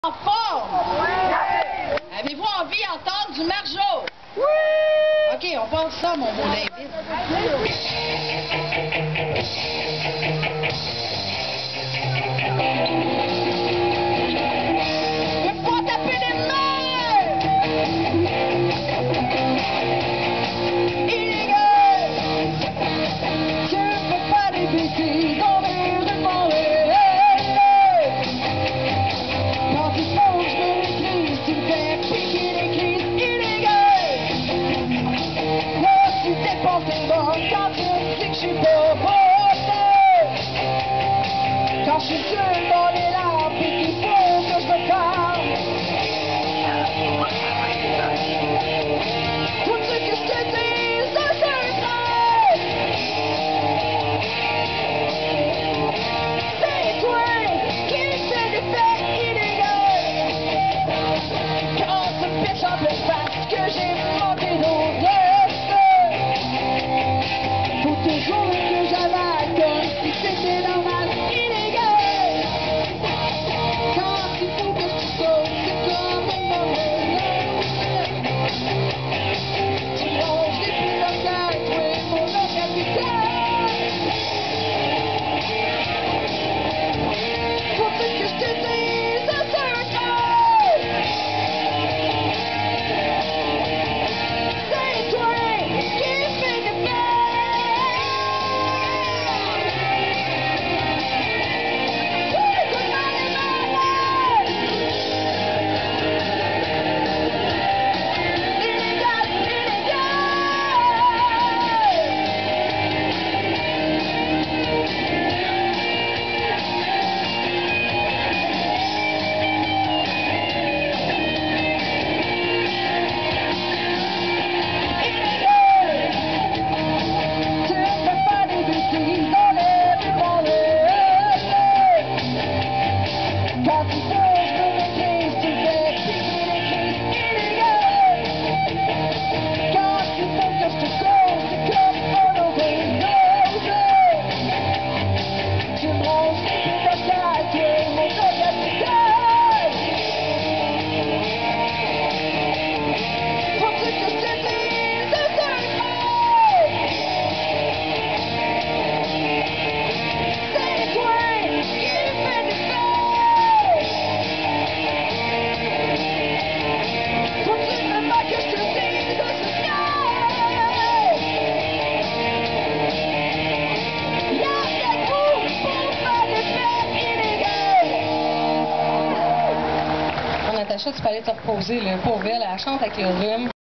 En forme! Avez-vous envie d'entendre du Marjo? Oui! OK, on passe ça, mon beau David. Il faut taper les mains! Illégal! Tu fais pas des bêtises dans les rues de Montréal. Quand tu fonces de l'église, tu me fais piquer les crises illégales. Là, tu dépenses tes bornes quand tu me dis que je suis pas bonne. Quand je suis seul dans les larmes et qu'il faut que je me calme. Faut-tu que je te dise un seul trait? C'est toi qui me fais des faits illégaux. Quand tu me piches en pleine face que j'ai manqué d'audace, faut toujours que j'avale comme si c'était normal. Illégal. Quand il faut que je saute, c'est comme une mauvaise. Tu manges des plus locales, toi et mon capitaine. Faut-tu que je te dise un seul trait? C'est toi qui fais des faits. Quand tu fonces de l'église, tu fais piquer les crises illégales. Quand tu faut que je te cause, c'est comme un overdose. Tu me ronges les pieds locales, tu es mon capitaine. Faut-tu que je te dise un seul mot? C'est toi qui fais des faits. Faut-tu vraiment que je te dise un secret? Y'a des coups pour faire des faits illégaux. Oh, Natacha, tu peux aller te reposer, là. Pauvre elle chante avec le rhume.